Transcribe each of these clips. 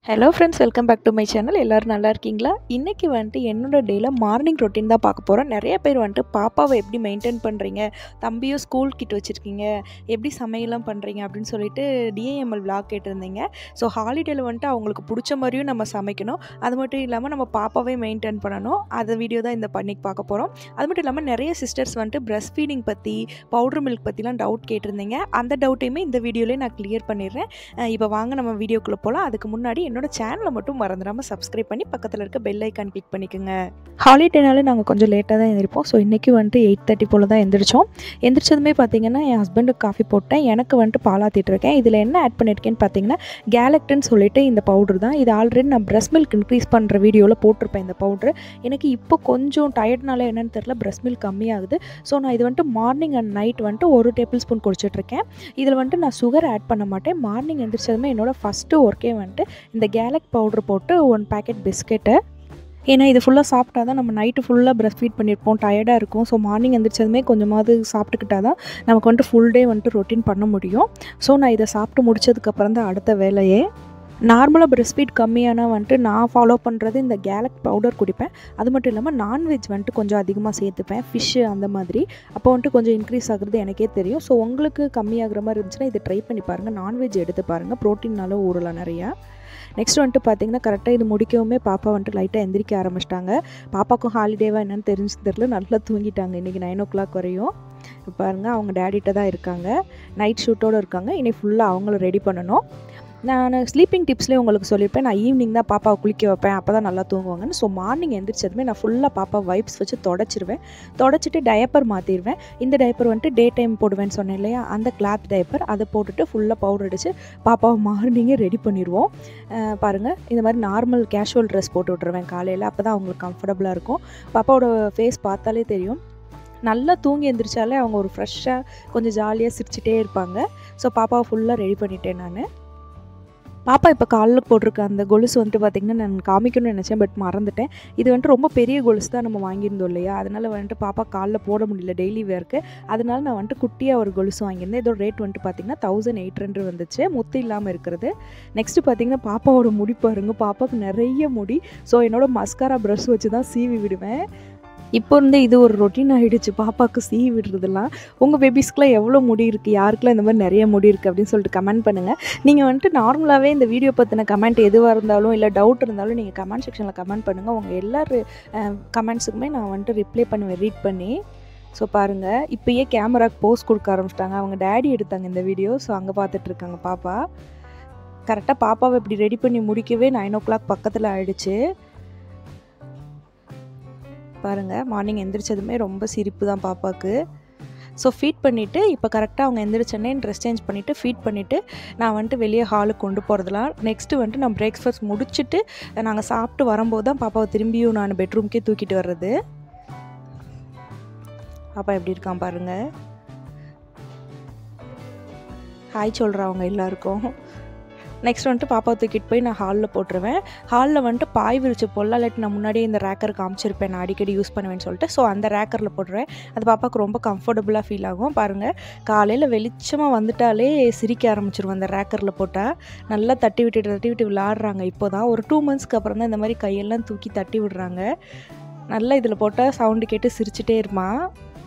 Hello friends, welcome back to my channel. எல்லோரும் நல்லா இருக்கீங்களா? இன்றைக்கி வந்துட்டு என்னோடய டேயில் மார்னிங் ரொட்டீன் தான் பார்க்க போகிறோம். நிறைய பேர் வந்துட்டு பாப்பாவை எப்படி மெயின்டைன் பண்ணுறீங்க, தம்பியும் ஸ்கூல் கிட் வச்சுருக்கீங்க, எப்படி சமையலாம் பண்ணுறீங்க அப்படின்னு சொல்லிட்டு டிஏஎம்எல் விளாக் கேட்டிருந்தீங்க. ஸோ ஹாலிடேயில் வந்துட்டு அவங்களுக்கு பிடிச்ச மாதிரியும் நம்ம சமைக்கணும், அது மட்டும் இல்லாமல் நம்ம பாப்பாவே மெயின்டைன் பண்ணணும். அந்த வீடியோ தான் இந்த பண்ணிக்கு பார்க்க போகிறோம். அது மட்டும் இல்லாமல் நிறைய சிஸ்டர்ஸ் வந்துட்டு பிரஸ்ட் ஃபீடிங் பற்றி, பவுடர் மில்க் பற்றிலாம் டவுட் கேட்டிருந்தீங்க. அந்த டவுட்டையுமே இந்த வீடியோலேயே நான் கிளியர் பண்ணிடுறேன். இப்போ வாங்க நம்ம வீடியோக்குள்ளே போகலாம். அதுக்கு முன்னாடி என்னோட சேனலை மட்டும் மறந்துடாமல் சப்ஸ்கிரைப் பண்ணி பக்கத்தில் இருக்க பெல் ஐக்கான் கிளிக் பண்ணிக்கோங்க. ஹாலிடேனாலே நாங்கள் கொஞ்சம் லேட்டாக தான் எழுந்திருப்போம். ஸோ இன்றைக்கி வந்துட்டு 8:30 போல் தான் எழுந்திரிச்சோம். எந்திரிச்சதுமே பார்த்தீங்கன்னா என் ஹஸ்பண்டுக்கு காஃபி போட்டேன், எனக்கு வந்துட்டு பாலாத்திட்டு இருக்கேன். இதில் என்ன ஆட் பண்ணியிருக்கேன்னு பார்த்தீங்கன்னா கேலக்டன்னு சொல்லிட்டு இந்த பவுடர் தான். இது ஆல்ரெடி நான் பிரஸ்ட் மில்க் இன்க்ரீஸ் பண்ணுற வீடியோவில் போட்டிருப்பேன். இந்த பவுட்ரு எனக்கு இப்போ கொஞ்சம் டயர்ட்னால என்னென்னு தெரில, பிரஸ்ட் மில்க் கம்மியாகுது. ஸோ நான் இது வந்துட்டு மார்னிங் அண்ட் நைட் வந்துட்டு 1 டேபிள் ஸ்பூன் குடிச்சிட்ருக்கேன். இதில் வந்துட்டு நான் சுகர் ஆட் பண்ண மாட்டேன். மார்னிங் எந்திரிச்சதுமே என்னோடய ஃபஸ்ட்டு ஒர்க்கே வந்துட்டு இந்த கேலக் பவுட்ரு போட்டு 1 பேக்கெட் பிஸ்கெட்டு. ஏன்னா இது ஃபுல்லாக சாப்பிட்டா தான் நம்ம நைட்டு ஃபுல்லாக பிரஸ்ட் ஃபீட் பண்ணியிருப்போம், டயர்டாக இருக்கும். ஸோ மார்னிங் எந்திரிச்சதுமே கொஞ்சமாவது சாப்பிட்டுக்கிட்டா தான் நமக்கு வந்துட்டு ஃபுல் டே வந்துட்டு ரொட்டீன் பண்ண முடியும். ஸோ நான் இதை சாப்பிட்டு முடிச்சதுக்கப்புறம் தான் அடுத்த வேலையே. நார்மலாக பிரஸ்ட் ஃபீட் கம்மியானா வந்துட்டு நான் ஃபாலோ பண்ணுறது இந்த கேலக் பவுடர் குடிப்பேன். அது மட்டும் இல்லாமல் நான்வெஜ் வந்துட்டு கொஞ்சம் அதிகமாக சேர்த்துப்பேன், ஃபிஷ்ஷு அந்த மாதிரி. அப்போ வந்துட்டு கொஞ்சம் இன்க்ரீஸ் ஆகுறது எனக்கே தெரியும். ஸோ உங்களுக்கு கம்மியாகிற மாதிரி இருந்துச்சுன்னா இதை ட்ரை பண்ணி பாருங்கள். நான்வெஜ் எடுத்து பாருங்கள், ப்ரோட்டீன்னாலும் ஊறலாம் நிறையா. நெக்ஸ்ட் வந்துட்டு பார்த்திங்கன்னா கரெக்டாக இது முடிக்கவுமே பாப்பா வந்துட்டு லைட்டாக எந்திரிக்க ஆரம்பிச்சிட்டாங்க. பாப்பாவுக்கும் ஹாலிடேவாக என்னென்னு தெரில, நல்லா தூங்கிட்டாங்க இன்றைக்கி 9 o'clock வரையும். பாருங்கள், அவங்க டேடிட்ட தான் இருக்காங்க, நைட் ஷூட்டோடு இருக்காங்க. இன்னைக்கு ஃபுல்லாக அவங்கள ரெடி பண்ணணும். நான் ஸ்லீப்பிங் டிப்ஸ்லேயே உங்களுக்கு சொல்லியிருப்பேன், நான் ஈவினிங் தான் பாப்பாவை குளிக்க வைப்பேன், அப்போ தான் நல்லா தூங்குவாங்கன்னு. ஸோ மார்னிங் எந்திரிச்சதுமே நான் ஃபுல்லாக பாப்பா வைப்ஸ் வச்சு தொடச்சிட்டு டயப்பர் மாற்றிடுவேன். இந்த டயப்பர் வந்துட்டு டே டைம் போடுவேன்னு சொன்னேன் இல்லையா, அந்த கிளாத் டயப்பர், அதை போட்டுட்டு ஃபுல்லாக பவுடர் அடித்து பாப்பாவை மார்னிங்கே ரெடி பண்ணிடுவோம். பாருங்கள், இந்த மாதிரி நார்மல் கேஷுவல் ட்ரெஸ் போட்டு விட்ருவேன் காலையில், அப்போ தான் அவங்களுக்கு கம்ஃபர்டபுளாக இருக்கும். பாப்பாவோட ஃபேஸ் பார்த்தாலே தெரியும், நல்லா தூங்கி எந்திரிச்சாலே அவங்க ஒரு ஃப்ரெஷ்ஷாக கொஞ்சம் ஜாலியாக சிரிச்சிட்டே இருப்பாங்க. ஸோ பாப்பாவை ஃபுல்லாக ரெடி பண்ணிட்டேன் நான். பாப்பா இப்போ காலில் போட்டிருக்க அந்த கொலுசு வந்துட்டு பார்த்திங்கன்னா நான் காமிக்கணும்னு நினச்சேன், பட் மறந்துட்டேன். இது வந்துட்டு ரொம்ப பெரிய கொலுசு தான் நம்ம வாங்கியிருந்தோம் இல்லையா, அதனால் வந்துட்டு பாப்பா காலில் போட முடியல டெய்லி வேர்க்கு. அதனால நான் வந்துட்டு குட்டியாக ஒரு கொலுசு வாங்கியிருந்தேன். இதோட ரேட் வந்துட்டு பார்த்திங்கன்னா 1800 வந்துச்சு, முத்து இல்லாமல் இருக்கிறது. நெக்ஸ்ட்டு பார்த்திங்கன்னா பாப்பாவோட முடி பாருங்கள், பாப்பாவுக்கு நிறைய முடி. ஸோ என்னோடய மஸ்காரா ப்ரஷ் வச்சு தான் சீவி விடுவேன். இப்போ இருந்து இது ஒரு ரொட்டீன் ஆகிடுச்சு, பாப்பாவுக்கு சீவி விடுறதுலாம். உங்கள் பேபிஸ்க்குலாம் எவ்வளோ முடி இருக்குது, யாருக்கெல்லாம் இந்த மாதிரி நிறைய முடி இருக்குது அப்படின்னு சொல்லிட்டு கமெண்ட் பண்ணுங்கள். நீங்கள் வந்துட்டு நார்மலாகவே இந்த வீடியோ பற்றின கமெண்ட் எதுவாக இருந்தாலும் இல்லை டவுட் இருந்தாலும் நீங்கள் கமெண்ட் செக்ஷனில் கமெண்ட் பண்ணுங்கள். உங்கள் எல்லாரும் கமெண்ட்ஸுக்குமே நான் வந்துட்டு ரிப்ளை பண்ணுவேன் ரீட் பண்ணி. ஸோ பாருங்கள், இப்போயே கேமராக்கு போஸ் கொடுக்க ஆரம்பிச்சிட்டாங்க. அவங்க டேடி எடுத்தாங்க இந்த வீடியோ, ஸோ அங்கே பார்த்துட்ருக்காங்க பாப்பா. கரெக்டாக பாப்பாவை இப்படி ரெடி பண்ணி முடிக்கவே 9 o'clock பக்கத்தில் ஆகிடுச்சு. பாருங்கள், மார்னிங் எந்திரிச்சதுமே ரொம்ப சிரிப்பு தான் பாப்பாவுக்கு. ஸோ ஃபீட் பண்ணிவிட்டு இப்போ கரெக்டாக அவங்க எந்திரிச்சோன்னே ட்ரெஸ் சேஞ்ச் பண்ணிவிட்டு ஃபீட் பண்ணிவிட்டு நான் வந்துட்டு வெளியே ஹாலுக்கு கொண்டு போகிறதுலாம். நெக்ஸ்ட்டு வந்துட்டு நான் பிரேக்ஃபாஸ்ட் முடிச்சுட்டு நாங்கள் சாப்பிட்டு வரும்போது தான் பாப்பாவை திரும்பியும் நான் பெட்ரூம்க்கே தூக்கிட்டு வர்றது. பாப்பா எப்படி இருக்கான் பாருங்கள், ஹாய் சொல்கிறா அவங்க எல்லாருக்கும். நெக்ஸ்ட் வந்துட்டு பாப்பாவை தூக்கிட்டு போய் நான் ஹாலில் போட்டுருவேன். ஹாலில் வந்துட்டு பாய் விரிச்சு போடலாம், இல்லாட்டி நான் முன்னாடியே இந்த ரேக்கர் காமிச்சிருப்பேன், நான் அடிக்கடி யூஸ் பண்ணுவேன்னு சொல்லிட்டு. ஸோ அந்த ரேக்கரில் போட்டுருவேன். அது பாப்பாவுக்கு ரொம்ப கம்ஃபர்டபுளாக ஃபீல் ஆகும். பாருங்கள், காலையில் வெளிச்சமாக வந்துட்டாலே சிரிக்க ஆரம்பிச்சிருவோம் அந்த ரேக்கரில் போட்டால். நல்லா தட்டி விட்டு விளாடுறாங்க. இப்போ தான் ஒரு 2 monthsக்கு அப்புறம் தான் இந்த மாதிரி கையெல்லாம் தூக்கி தட்டி விடுறாங்க. நல்லா இதில் போட்டால் சவுண்டு கேட்டு சிரிச்சிட்டே இருப்பான்.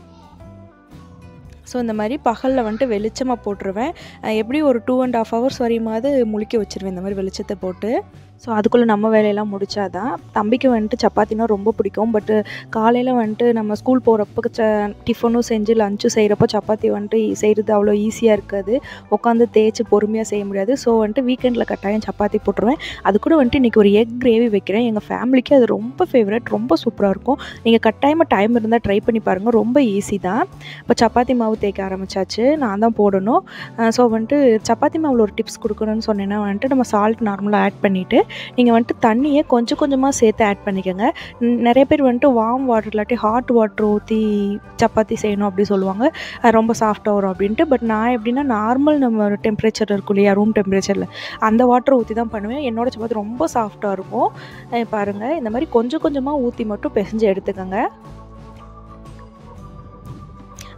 ஸோ இந்த மாதிரி பகலில் வந்துட்டு வெளிச்சமாக போட்டுருவேன். எப்படி ஒரு 2.5 hours வரையுமாவது முழிக்க வச்சுருவேன் இந்த மாதிரி வெளிச்சத்தை போட்டு. ஸோ அதுக்குள்ளே நம்ம வேலையெல்லாம் முடிச்சாதான். தம்பிக்கு வந்துட்டு சப்பாத்தினா ரொம்ப பிடிக்கும். பட்டு காலையில் வந்துட்டு நம்ம ஸ்கூல் போகிறப்ப டிஃபனும் செஞ்சு லஞ்சும் செய்கிறப்போ சப்பாத்தி வந்துட்டு செய்கிறது அவ்வளோ ஈஸியாக இருக்காது, உட்காந்து தேய்ச்சி பொறுமையாக செய்ய முடியாது. ஸோ வந்துட்டு வீக்கெண்டில் கட்டாயம் சப்பாத்தி போட்டுருவேன். அது கூட வந்துட்டு இன்றைக்கி ஒரு எக் கிரேவி வைக்கிறேன். எங்கள் ஃபேமிலிக்கு அது ரொம்ப ஃபேவரட், ரொம்ப சூப்பராக இருக்கும். நீங்கள் கட்டாயமாக டைம் இருந்தால் ட்ரை பண்ணி பாருங்கள், ரொம்ப ஈஸி தான். இப்போ சப்பாத்தி மாவு தேய்க்க ஆரம்பித்தாச்சு, நான் தான் போடணும். ஸோ வந்துட்டு சப்பாத்தி மாவில் ஒரு டிப்ஸ் கொடுக்கணும்னு சொன்னேன்னா வந்துட்டு நம்ம சால்ட் நார்மலாக ஆட் பண்ணிவிட்டு நீங்கள் வந்துட்டு தண்ணியை கொஞ்சம் கொஞ்சமாக சேர்த்து ஆட் பண்ணிக்கோங்க. நிறைய பேர் வந்துட்டு வார்ம் வாட்டர் இல்லாட்டி ஹாட் வாட்டர் ஊற்றி சப்பாத்தி செய்யணும் அப்படி சொல்லுவாங்க, ரொம்ப சாஃப்டாக வரும் அப்படின்ட்டு. பட் நான் எப்படின்னா நார்மல் நம்ம டெம்பரேச்சர் இருக்கும் இல்லையா, ரூம் டெம்பரேச்சரில் அந்த வாட்டரை ஊற்றி தான் பண்ணுவேன். என்னோடய சப்பாத்தி ரொம்ப சாஃப்டாக இருக்கும். பாருங்கள், இந்த மாதிரி கொஞ்சம் கொஞ்சமாக ஊற்றி மட்டும் பிசைஞ்சு எடுத்துக்கோங்க.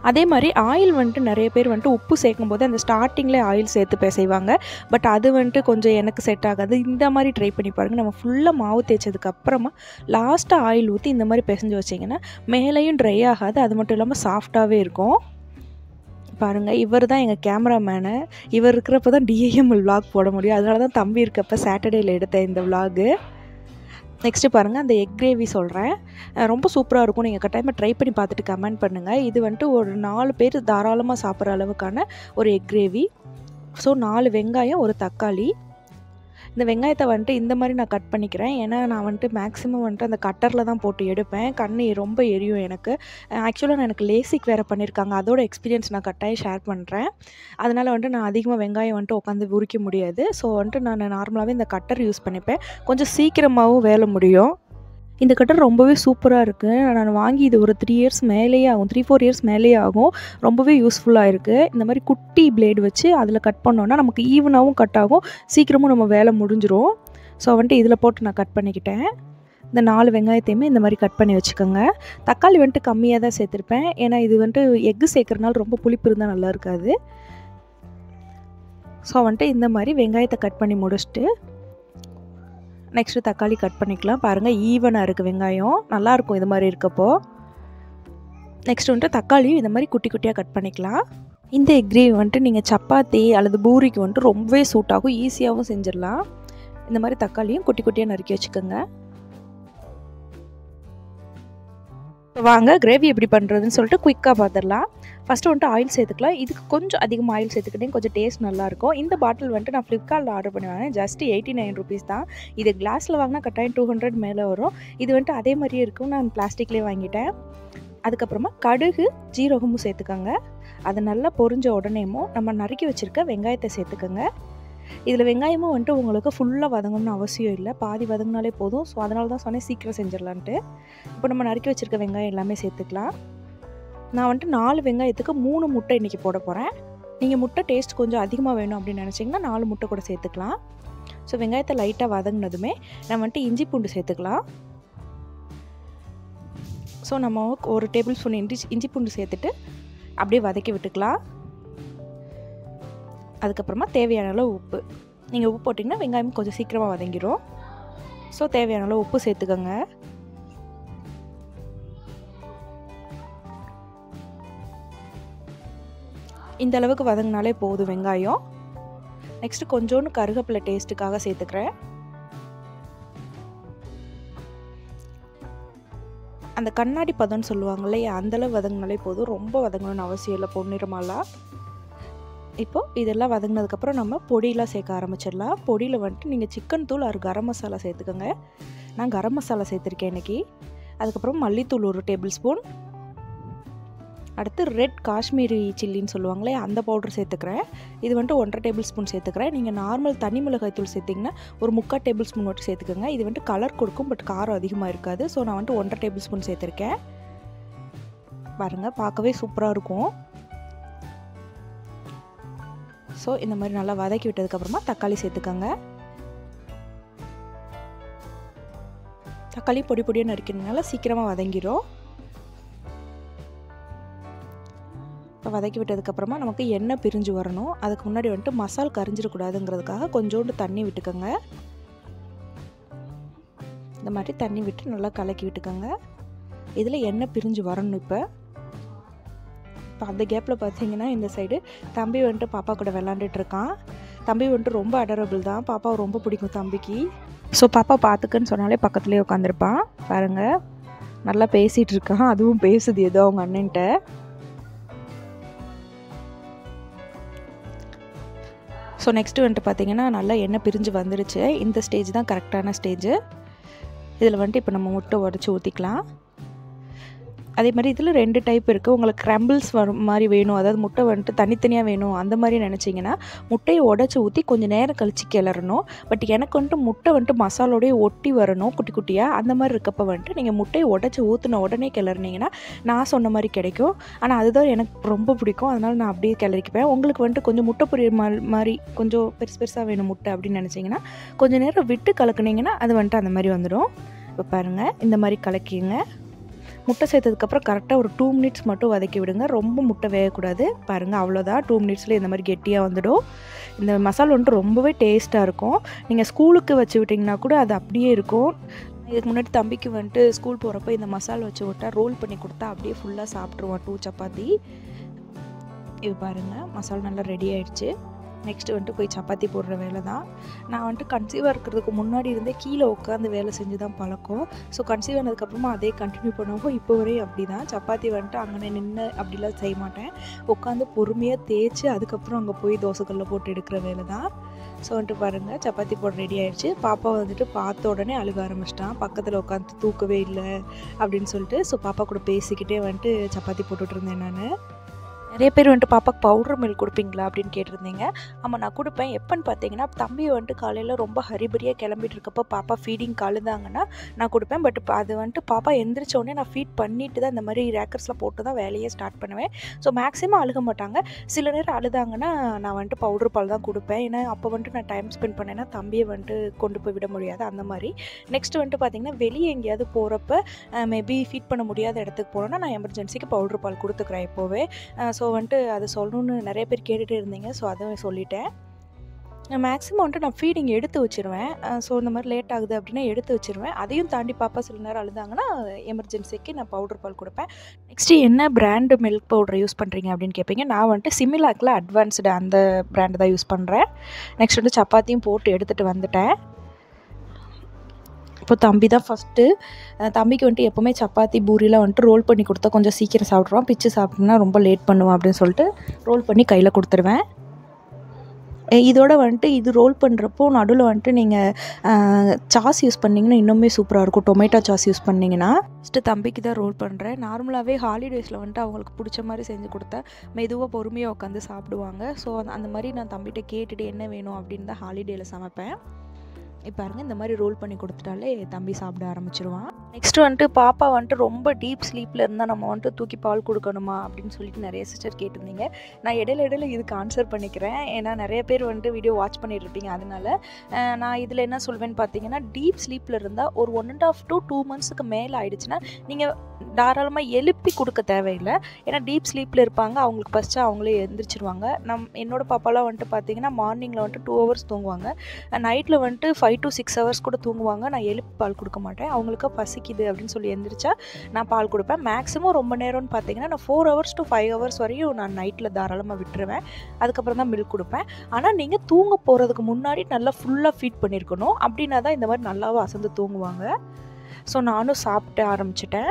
அதே மாதிரி ஆயில் வந்துட்டு நிறைய பேர் வந்துட்டு உப்பு சேர்க்கும்போது அந்த ஸ்டார்டிங்லேயே ஆயில் சேர்த்து செய்வாங்க. பட் அது வந்துட்டு கொஞ்சம் எனக்கு செட் ஆகாது. இந்த மாதிரி ட்ரை பண்ணி பாருங்கள். நம்ம ஃபுல்லாக மாவு தேய்ச்சதுக்கப்புறமா லாஸ்ட்டாக ஆயில் ஊற்றி இந்த மாதிரி பிசைஞ்சு வச்சிங்கன்னா மேலேயும் ட்ரை ஆகாது, அது மட்டும் இல்லாமல் சாஃப்டாகவே இருக்கும். பாருங்கள், இவர் தான் எங்கள் கேமராமேனு. இவர் இருக்கிறப்ப தான் டிஐஎம்எல் விலாக் போட முடியும். அதனால தான் தம்பி இருக்கப்போ சாட்டர்டேயில் எடுத்தேன் இந்த விலாகு. நெக்ஸ்ட்டு பாருங்கள், அந்த எக் கிரேவி சொல்கிறேன். ரொம்ப சூப்பராக இருக்கும். நீங்கள் கட்டாயமாக ட்ரை பண்ணி பார்த்துட்டு கமெண்ட் பண்ணுங்கள். இது வந்துட்டு ஒரு 4 பேர் தாராளமாக சாப்பிட்ற அளவுக்கான ஒரு எக் கிரேவி. ஸோ 4 வெங்காயம், ஒரு தக்காளி. இந்த வெங்காயத்தை வந்துட்டு இந்த மாதிரி நான் கட் பண்ணிக்கிறேன். ஏன்னா நான் வந்துட்டு மேக்ஸிமம் வந்துட்டு அந்த கட்டரில் தான் போட்டு எடுப்பேன். கண் ரொம்ப எரியும் எனக்கு. ஆக்சுவலாக எனக்கு லேசிக் வேறு பண்ணியிருக்காங்க. அதோட எக்ஸ்பீரியன்ஸ் நான் கட்டாயம் ஷேர் பண்ணுறேன். அதனால் வந்துட்டு நான் அதிகமாக வெங்காயம் வந்துட்டு உட்காந்து உரிக்க முடியாது. ஸோ வந்துட்டு நான் நார்மலாகவே இந்த கட்டர் யூஸ் பண்ணிப்பேன். கொஞ்சம் சீக்கிரமாகவும் வேலை முடியும். இந்த கட்டர் ரொம்பவே சூப்பராக இருக்குது. நான் வாங்கி இது ஒரு 3 இயர்ஸ் மேலேயே ஆகும், 3-4 இயர்ஸ் மேலேயே ஆகும். ரொம்பவே யூஸ்ஃபுல்லாக இருக்குது. இந்த மாதிரி குட்டி பிளேடு வச்சு அதில் கட் பண்ணோன்னா நமக்கு ஈவனாகவும் கட் ஆகும், சீக்கிரமும் நம்ம வேலை முடிஞ்சிரும். ஸோ வந்துட்டு இதில் போட்டு நான் கட் பண்ணிக்கிட்டேன். இந்த 4 வெங்காயத்தையுமே இந்த மாதிரி கட் பண்ணி வச்சுக்கோங்க. தக்காளி வந்துட்டு கம்மியாக தான் சேர்த்துருப்பேன். ஏன்னா இது வந்துட்டு எக்கு சேர்க்குறதுனால ரொம்ப புளிப்பு இருந்தால் நல்லா இருக்காது. ஸோ வந்துட்டு இந்த மாதிரி வெங்காயத்தை கட் பண்ணி முடிச்சுட்டு நெக்ஸ்ட்டு தக்காளி கட் பண்ணிக்கலாம். பாருங்கள், ஈவனாக இருக்குது வெங்காயம், நல்லாயிருக்கும் இது மாதிரி இருக்கப்போ. நெக்ஸ்ட் வந்துட்டு தக்காளியும் இந்த மாதிரி குட்டி குட்டியாக கட் பண்ணிக்கலாம். இந்த எக் கிரேவி வந்துட்டு நீங்கள் சப்பாத்தி அல்லது பூரிக்கு வந்துட்டு ரொம்பவே சூட் ஆகும், ஈஸியாகவும் செஞ்சிடலாம். இந்த மாதிரி தக்காளியும் குட்டி குட்டியாக நறுக்கி வச்சுக்கோங்க. வாங்க கிரேவி எப்படி பண்ணுறதுன்னு சொல்லிட்டு குயிக்காக பார்த்துடலாம். ஃபஸ்ட்டு வந்துட்டு ஆயில் சேர்த்துக்கலாம். இதுக்கு கொஞ்சம் அதிகமாக ஆயில் சேர்த்துக்கிட்டேன், கொஞ்சம் டேஸ்ட் நல்லாயிருக்கும். இந்த பாட்டில் வந்துட்டு நான் ஃப்ளிப்கார்ட்டில் ஆர்டர் பண்ணி வாங்கினேன். ஜஸ்ட் 89 rupees தான். இது கிளாஸில் வாங்கினா கட்டாயம் 200 மேலே வரும். இது வந்துட்டு அதே மாதிரியே இருக்கும். நான் பிளாஸ்டிக்லேயே வாங்கிட்டேன். அதுக்கப்புறமா கடுகு ஜீரகமும் சேர்த்துக்கோங்க. அது நல்லா பொரிஞ்ச உடனேமும் நம்ம நறுக்கி வச்சுருக்க வெங்காயத்தை சேர்த்துக்கோங்க. இதில் வெங்காயமும் வந்துட்டு உங்களுக்கு ஃபுல்லாக வதங்கணும்னு அவசியம் இல்லை, பாதி வதங்கினாலே போதும். ஸோ அதனால தான் சொன்னேன் சீக்கிரம் செஞ்சிடலான்ட்டு. இப்போ நம்ம நறுக்கி வச்சுருக்க வெங்காயம் எல்லாமே சேர்த்துக்கலாம். நான் வந்துட்டு 4 வெங்காயத்துக்கு 3 முட்டை இன்றைக்கி போட போகிறேன். நீங்கள் முட்டை டேஸ்ட் கொஞ்சம் அதிகமாக வேணும் அப்படின்னு நினச்சிங்கன்னா 4 முட்டை கூட சேர்த்துக்கலாம். ஸோ வெங்காயத்தை லைட்டாக வதங்கினதுமே நம்ம வந்துட்டு இஞ்சி பூண்டு சேர்த்துக்கலாம். ஸோ நம்ம ஒரு டேபிள் ஸ்பூன் இஞ்சி பூண்டு சேர்த்துட்டு அப்படியே வதக்கி விட்டுக்கலாம். அதுக்கப்புறமா தேவையான அளவு உப்பு. நீங்கள் உப்பு போட்டிங்கன்னா வெங்காயம் கொஞ்சம் சீக்கிரமாக வதங்கிடும். ஸோ தேவையான அளவு உப்பு சேர்த்துக்கோங்க. இந்த அளவுக்கு வதங்கினாலே போதும் வெங்காயம். நெக்ஸ்ட்டு கொஞ்சோண்டு கருவேப்பிலை டேஸ்ட்டுக்காக சேர்த்துக்கிறேன். அந்த கண்ணாடி பதம்னு சொல்லுவாங்க இல்லையா, அந்தளவு வதங்கினாலே போதும், ரொம்ப வதங்கணும்னு அவசியம் இல்லை பொன்னிறமாலாம். இப்போது இதெல்லாம் வதங்கினதுக்கப்புறம் நம்ம பொடியெலாம் சேர்க்க ஆரம்பிச்சிடலாம். பொடியில் வந்துட்டு நீங்கள் சிக்கன் தூள் ஒரு கரம் மசாலா சேர்த்துக்கோங்க. நான் கரம் மசாலா சேர்த்துருக்கேன் இன்றைக்கி. அதுக்கப்புறம் மல்லித்தூள் 1 டேபிள் ஸ்பூன். அடுத்து ரெட் காஷ்மீரி சில்லின்னு சொல்லுவாங்களே அந்த பவுடர் சேர்த்துக்கிறேன். இது வந்துட்டு 1.5 டேபிள் ஸ்பூன் சேர்த்துக்கிறேன். நீங்கள் நார்மல் தனி மிளகாய் தூள் சேர்த்திங்கன்னா ஒரு 3/4 டேபிள் ஸ்பூன் மட்டும் சேர்த்துக்கோங்க. இது வந்துட்டு கலர் கொடுக்கும், பட் காரம் அதிகமாக இருக்காது. ஸோ நான் வந்துட்டு 1.5 டேபிள் ஸ்பூன் சேர்த்துருக்கேன். பாருங்கள், பார்க்கவே சூப்பராக இருக்கும். ஸோ இந்த மாதிரி நல்லா வதக்கி விட்டதுக்கப்புறமா தக்காளி சேர்த்துக்கோங்க. தக்காளி பொடி பொடியாக நறுக்கிறதுனால சீக்கிரமாக வதங்கிடும். இப்போ வதக்கி விட்டதுக்கப்புறமா நமக்கு எண்ணெய் பிரிஞ்சு வரணும். அதுக்கு முன்னாடி வந்துட்டு மசால் கரிஞ்சிடக்கூடாதுங்கிறதுக்காக கொஞ்சோண்டு தண்ணி விட்டுக்கோங்க. இந்த மாதிரி தண்ணி விட்டு நல்லா கலக்கி விட்டுக்கோங்க. இதில் எண்ணெய் பிரிஞ்சு வரணும். இப்போ அந்த கேப்பில் பார்த்தீங்கன்னா இந்த சைடு தம்பி வந்துட்டு பாப்பா கூட விளாண்டுட்டு இருக்கான். தம்பி வந்துட்டு ரொம்ப அடரபிள் தான், பாப்பாவை ரொம்ப பிடிக்கும் தம்பிக்கு. ஸோ பாப்பா பார்த்துக்குன்னு சொன்னாலே பக்கத்துலேயே உட்காந்துருப்பான். பாருங்கள், நல்லா பேசிகிட்டு இருக்கான். அதுவும் பேசுது ஏதோ அவங்க அண்ணன்ட்ட. ஸோ நெக்ஸ்ட்டு வந்துட்டு பார்த்தீங்கன்னா நல்லா எண்ணெய் பிரிஞ்சு வந்துருச்சு. இந்த ஸ்டேஜ் தான் கரெக்டான ஸ்டேஜு. இதில் வந்துட்டு இப்போ நம்ம முட்டை உடச்சி ஊற்றிக்கலாம். அதே மாதிரி இதில் 2 டைப் இருக்குது. உங்களுக்கு க்ரம்பிள்ஸ் வரும் மாதிரி வேணும், அதாவது முட்டை வந்துட்டு தனித்தனியாக வேணும் அந்த மாதிரி நினச்சிங்கன்னா முட்டையை உடச்சி ஊற்றி கொஞ்சம் நேரம் கழித்து கிளறணும். பட் எனக்கு வந்துட்டு முட்டை வந்துட்டு மசாலோடய ஒட்டி வரணும் குட்டி குட்டியாக. அந்த மாதிரி இருக்கப்போ வந்துட்டு நீங்கள் முட்டையை உடச்சி ஊற்றின உடனே கிளறினீங்கன்னா நான் சொன்ன மாதிரி கிடைக்கும். ஆனால் அதுதான் எனக்கு ரொம்ப பிடிக்கும், அதனால் நான் அப்படியே கிளறிக்குப்பேன். உங்களுக்கு வந்துட்டு கொஞ்சம் முட்டை பொரியல் மாதிரி கொஞ்சம் பெருசாக வேணும் முட்டை அப்படின்னு நினச்சிங்கன்னா கொஞ்சம் நேரம் விட்டு கலக்குனிங்கன்னா அது வந்துட்டு அந்த மாதிரி வந்துடும். இப்போ பாருங்கள், இந்த மாதிரி கலக்கிங்க. முட்டை சேர்த்ததுக்கப்புறம் கரெக்டாக ஒரு 2 மினிட்ஸ் மட்டும் வதக்கி விடுங்க. ரொம்ப முட்டை வேகக்கூடாது. பாருங்கள் அவ்வளோதான், 2 மினிட்ஸில் இந்த மாதிரி கெட்டியாக வந்துடும். இந்த மசாலா வந்துட்டு ரொம்பவே டேஸ்ட்டாக இருக்கும். நீங்கள் ஸ்கூலுக்கு வச்சு விட்டிங்கன்னா கூட அது அப்படியே இருக்கும். இதுக்கு முன்னாடி தம்பிக்கு வந்துட்டு ஸ்கூல் போகிறப்ப இந்த மசாலா வச்சு விட்டா ரோல் பண்ணி கொடுத்தா அப்படியே ஃபுல்லாக சாப்பிட்ருவான் 2 சப்பாத்தி. இது பாருங்கள் மசாலா நல்லா ரெடி ஆகிடுச்சு. நெக்ஸ்ட்டு வந்துட்டு போய் சப்பாத்தி போடுற வேலை தான். நான் வந்துட்டு கன்சீவாக இருக்கிறதுக்கு முன்னாடி இருந்தே கீழே உட்காந்து வேலை செஞ்சு தான் பழக்கம். ஸோ கன்சீவ் ஆனதுக்கப்புறமா அதே கண்டினியூ பண்ணுவோம். இப்போ வரையும் அப்படி தான். சப்பாத்தி வந்துட்டு அங்கே நின்று அப்படிலாம் செய்ய மாட்டேன். உட்காந்து பொறுமையாக தேய்ச்சி அதுக்கப்புறம் அங்கே போய் தோசைக்கல்ல போட்டு எடுக்கிற வேலை தான். ஸோ வந்துட்டு பாருங்கள் சப்பாத்தி போட ரெடி ஆகிடுச்சு. பாப்பா வந்துட்டு பார்த்த உடனே அழுக ஆரம்பிச்சிட்டான். பக்கத்தில் உட்காந்து தூக்கவே இல்லை அப்படின்னு சொல்லிட்டு. ஸோ பாப்பா கூட பேசிக்கிட்டே வந்துட்டு சப்பாத்தி போட்டுட்டு இருந்தேன் நான். நிறைய பேர் வந்துட்டு பாப்பாக்கு பவுடர் மில்க் கொடுப்பீங்களா அப்படின்னு கேட்டிருந்தீங்க. ஆமாம் நான் கொடுப்பேன். எப்போன்னு பார்த்தீங்கன்னா தம்பி வந்துட்டு காலையில் ரொம்ப ஹரிபரியாக கிளம்பிட்டு இருக்கப்போ பாப்பா ஃபீடிங் அழுதாங்கன்னா நான் கொடுப்பேன். பட் அது வந்துட்டு பாப்பா எந்திரிச்சோடனே நான் ஃபீட் பண்ணிட்டு தான் இந்த மாதிரி ரேக்கர்ஸில் போட்டு தான் வேலையே ஸ்டார்ட் பண்ணுவேன். ஸோ மேக்ஸிமம் அழுக மாட்டாங்க. சில நேரம் அழுதாங்கன்னா நான் வந்துட்டு பவுடர் பால் தான் கொடுப்பேன். ஏன்னா அப்போ வந்துட்டு நான் டைம் ஸ்பெண்ட் பண்ணேன்னா தம்பியை வந்துட்டு கொண்டு போய் விட முடியாது அந்த மாதிரி. நெக்ஸ்ட் வந்துட்டு பார்த்திங்கன்னா வெளியே எங்கேயாவது போகிறப்ப மேபி ஃபீட் பண்ண முடியாத இடத்துக்கு போனோன்னா நான் எமர்ஜென்சிக்கு பவுடர் பால் கொடுத்துக்கிறேன் இப்போவே. ஸோ வந்துட்டு அதை சொல்லணுன்னு நிறைய பேர் கேட்டுகிட்டே இருந்தீங்க. ஸோ அதை சொல்லிட்டேன். மேக்ஸிமம் வந்துட்டு நான் ஃபீடிங் எடுத்து வச்சுருவேன். ஸோ இந்த மாதிரி லேட் ஆகுது அப்படின்னா எடுத்து வச்சுருவேன். அதையும் தாண்டி பாப்பா சில நேரம் அழுதாங்கன்னா எமர்ஜென்சிக்கு நான் பவுடர் பால் கொடுப்பேன். நெக்ஸ்ட்டு என்ன பிராண்டு மில்க் பவுடர் யூஸ் பண்ணுறீங்க அப்படின்னு கேட்பீங்க. நான் வந்துட்டு சிமிலாக்கில் அட்வான்ஸ்டு அந்த பிராண்டு தான் யூஸ் பண்ணுறேன். நெக்ஸ்ட் வந்து சப்பாத்தியும் போட்டு எடுத்துகிட்டு வந்துட்டேன். இப்போ தம்பி தான் ஃபஸ்ட்டு. தம்பிக்கு வந்துட்டு எப்போவுமே சப்பாத்தி பூரிலாம் வந்துட்டு ரோல் பண்ணி கொடுத்தா கொஞ்சம் சீக்கிரம் சாப்பிட்ருவான். பிச்சு சாப்பிட்னா ரொம்ப லேட் பண்ணுவான் அப்படின்னு சொல்லிட்டு ரோல் பண்ணி கையில் கொடுத்துருவேன். இதோட வந்துட்டு இது ரோல் பண்ணுறப்போ நடுவில் வந்துட்டு நீங்கள் சாஸ் யூஸ் பண்ணிங்கன்னா இன்னுமே சூப்பராக இருக்கும். டொமேட்டோ சாஸ் யூஸ் பண்ணிங்கன்னா. ஃபஸ்ட்டு தம்பிக்கு தான் ரோல் பண்ணுறேன். நார்மலாகவே ஹாலிடேஸில் வந்துட்டு அவங்களுக்கு பிடிச்ச மாதிரி செஞ்சு கொடுத்தா மெதுவாக பொறுமையாக உட்காந்து சாப்பிடுவாங்க. ஸோ அந்த மாதிரி நான் தம்பிகிட்ட கேட்டுட்டு என்ன வேணும் அப்படின்னு தான் ஹாலிடேயில் சமைப்பேன். இப்போ பாருங்க இந்த மாதிரி ரோல் பண்ணி கொடுத்துட்டாலே தம்பி சாப்பிட ஆரம்பிச்சிருவான். நெக்ஸ்ட்டு வந்துட்டு பாப்பா வந்துட்டு ரொம்ப டீப் ஸ்லீப்பில் இருந்தால் நம்ம வந்துட்டு தூக்கி பால் கொடுக்கணுமா அப்படின்னு சொல்லிட்டு நிறைய சிஸ்டர் கேட்டிருந்தீங்க. நான் இடையில இதுக்கு ஆன்சர் பண்ணிக்கிறேன். ஏன்னா நிறைய பேர் வந்துட்டு வீடியோ வாட்ச் பண்ணிட்டு இருப்பீங்க. அதனால நான் இதில் என்ன சொல்வேன்னு பார்த்தீங்கன்னா டீப் ஸ்லீப்பில் இருந்தால் ஒரு 1.5 to 2 months மேலே ஆயிடுச்சுன்னா நீங்கள் தாராளமாக எழுப்பி கொடுக்க தேவையில்லை. ஏன்னா டீப் ஸ்லீப்பில் இருப்பாங்க. அவங்களுக்கு ஃபஸ்ட்டு அவங்களே எழுந்திரிச்சிருவாங்க. என்னோடய பாப்பாலாம் வந்துட்டு பார்த்தீங்கன்னா மார்னிங்கில் வந்துட்டு 2 hours தூங்குவாங்க. நைட்டில் வந்துட்டு 5 to 6 hours கூட தூங்குவாங்க. நான் எழுப்பி பால் கொடுக்க மாட்டேன். அவங்களுக்கு பசிக்குது அப்படின்னு சொல்லி எழுந்திரிச்சா நான் பால் கொடுப்பேன். மேக்ஸிமம் ரொம்ப நேரம்னு பார்த்தீங்கன்னா நான் 4 hours to 5 hours வரையும் நான் நைட்டில் தாராளமாக விட்டுருவேன். அதுக்கப்புறம் தான் மில்க் கொடுப்பேன். ஆனால் நீங்கள் தூங்க போகிறதுக்கு முன்னாடி நல்லா ஃபுல்லாக ஃபீட் பண்ணியிருக்கணும். அப்படின்னா தான் இந்த மாதிரி நல்லாவும் அசந்து தூங்குவாங்க. ஸோ நானும் சாப்பிட்டு ஆரம்பிச்சிட்டேன்.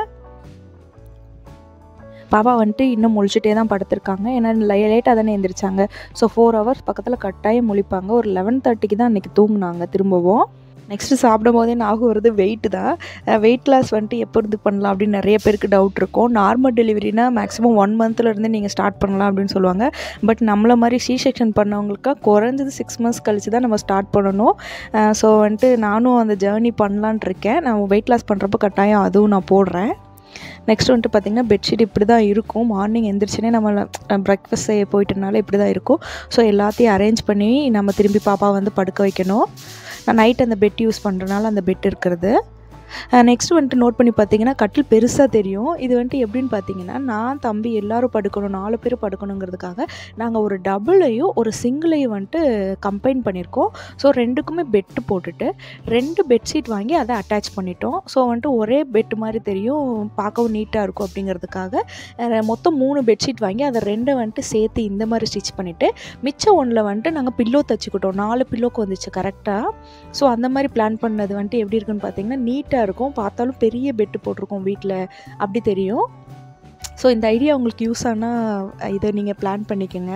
பாப்பா வந்துட்டு இன்னும் முழிச்சிட்டே தான் படுத்திருக்காங்க. ஏன்னா லேட்டாக தானே எழுந்திரிச்சாங்க. ஸோ 4 hours பக்கத்தில் கட்டாயம் முழிப்பாங்க. ஒரு 11:30க்கு தான் அன்றைக்கி தூங்குனாங்க திரும்பவும். நெக்ஸ்ட்டு சாப்பிடும் போதே ஞாபகம் வருது வெயிட்டு தான். வெயிட் லாஸ் வந்துட்டு எப்போ இருந்து பண்ணலாம் அப்படின்னு நிறைய பேருக்கு டவுட் இருக்கும். நார்மல் டெலிவரினா மேக்ஸிமம் 1 monthலேருந்து நீங்கள் ஸ்டார்ட் பண்ணலாம் அப்படின்னு சொல்லுவாங்க. பட் நம்மளை மாதிரி சி செக்ஷன் பண்ணவங்களுக்கு குறைஞ்சது 6 months கழிச்சு தான் நம்ம ஸ்டார்ட் பண்ணணும். ஸோ வந்துட்டு நானும் அந்த ஜேர்னி பண்ணலான் இருக்கேன். நான் வெயிட் லாஸ் பண்ணுறப்போ கட்டாயம் அதுவும் நான் போடுறேன். நெக்ஸ்ட் வந்துட்டு பார்த்திங்கன்னா பெட்ஷீட் இப்படி தான் இருக்கும். மார்னிங் எந்திரிச்சுனே நம்ம ப்ரெக்ஃபாஸ்ட் செய்ய போயிட்டனால இப்படி தான் இருக்கும். ஸோ எல்லாத்தையும் அரேஞ்ச் பண்ணி நம்ம திரும்பி பாப்பா வந்து படுக்க வைக்கணும். நான் நைட் அந்த பெட் யூஸ் பண்ணுறனால அந்த பெட் இருக்கிறது. நெக்ஸ்ட் வந்துட்டு நோட் பண்ணி பார்த்தீங்கன்னா கட்டில் பெருசாக தெரியும். இது வந்துட்டு எப்படின்னு பார்த்தீங்கன்னா நான் தம்பி எல்லோரும் படுக்கணும் 4 பேர் படுக்கணுங்கிறதுக்காக நாங்கள் ஒரு டபுளையும் ஒரு சிங்கிளையும் வந்துட்டு கம்பைன் பண்ணியிருக்கோம். ஸோ 2க்குமே பெட்டு போட்டுட்டு 2 பெட்ஷீட் வாங்கி அதை அட்டாச் பண்ணிட்டோம். ஸோ வந்துட்டு ஒரே பெட்டு மாதிரி தெரியும், பார்க்கவும் நீட்டாக இருக்கும் அப்படிங்கிறதுக்காக மொத்தம் 3 பெட்ஷீட் வாங்கி அதை 2 வந்துட்டு சேர்த்து இந்த மாதிரி ஸ்டிச் பண்ணிவிட்டு மிச்சம் 1 வந்துட்டு நாங்கள் பில்லோ தச்சுக்கிட்டோம். 4 பில்லோக்கு வந்துச்சு கரெக்டாக. ஸோ அந்த மாதிரி பிளான் பண்ணது வந்துட்டு எப்படி இருக்குன்னு பார்த்தீங்கன்னா நீட்டாக இருக்கும். பார்த்தாலும் பெரிய பெட்டு போட்டிருக்கோம் வீட்டில் அப்படி தெரியும். ஸோ இந்த ஐடியா உங்களுக்கு யூஸ் ஆனால் இதை நீங்கள் பிளான் பண்ணிக்கோங்க.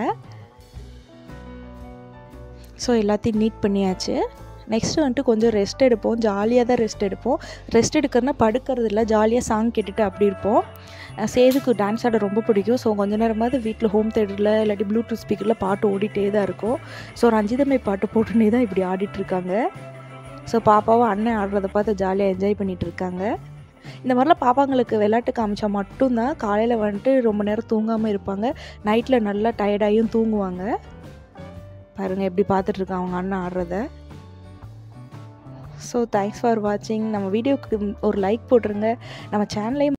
ஸோ எல்லாத்தையும் நீட் பண்ணியாச்சு. நெக்ஸ்ட்டு வந்துட்டு கொஞ்சம் ரெஸ்ட் எடுப்போம். ஜாலியாக தான் ரெஸ்ட் எடுப்போம். ரெஸ்ட் எடுக்கிறதுனா படுக்கிறது இல்லை, ஜாலியாக சாங் கேட்டுட்டு அப்படி இருப்போம். சேதுக்கு டான்ஸ் ஆட ரொம்ப பிடிக்கும். ஸோ கொஞ்ச நேரமாவது வீட்டில் ஹோம் தேட்டரில் இல்லாட்டி ப்ளூடூத் ஸ்பீக்கரில் பாட்டு ஓடிட்டே தான் இருக்கும். ஸோ ரஞ்சிதமே பாட்டு போட்டுனே தான் இப்படி ஆடிட்டுருக்காங்க. ஸோ பாப்பாவும் அண்ணன் ஆடுறத பார்த்து ஜாலியாக என்ஜாய் பண்ணிகிட்ருக்காங்க. இந்த மாதிரிலாம் பாப்பாங்களுக்கு விளையாட்டு காமிச்சா மட்டும்தான் காலையில் வந்துட்டு ரொம்ப நேரம் தூங்காமல் இருப்பாங்க. நைட்டில் நல்லா டயர்டாகியும் தூங்குவாங்க. பாருங்கள் எப்படி பார்த்துட்ருக்காங்க அவங்க அண்ணன் ஆடுறத. ஸோ தேங்க்ஸ் ஃபார் வாட்சிங். நம்ம வீடியோவுக்கு ஒரு லைக் போட்டுருங்க. நம்ம சேனலையும்